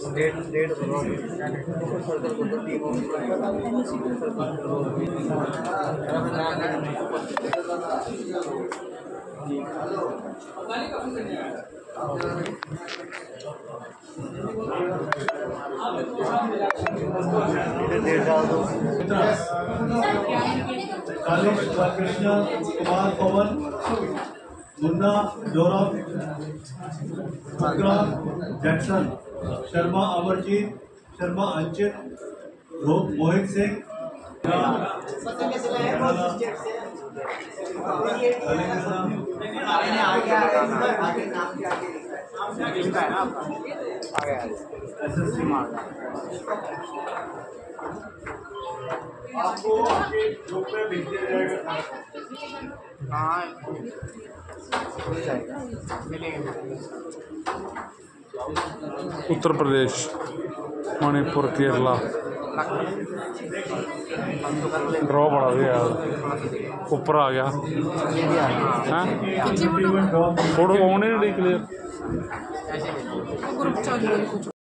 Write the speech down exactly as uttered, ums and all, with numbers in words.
डेढ़ डेढ़ सर्कल को तो टीम डेढ़ डाल दो कृष्ण कुमार पवन मुन्ना गौरव विक्रम जैक्सन शर्मा अमरजीत शर्मा अंचित मोहित सिंह आपको आपके ग्रुप में भेज दिया जाएगा। हाँ मिलेंगे। उत्तर प्रदेश, मणिपुर, केरला ड्रॉ बड़ा भी यार, ऊपर आ गया हैं, फोटो ऑन ही नहीं क्लियर।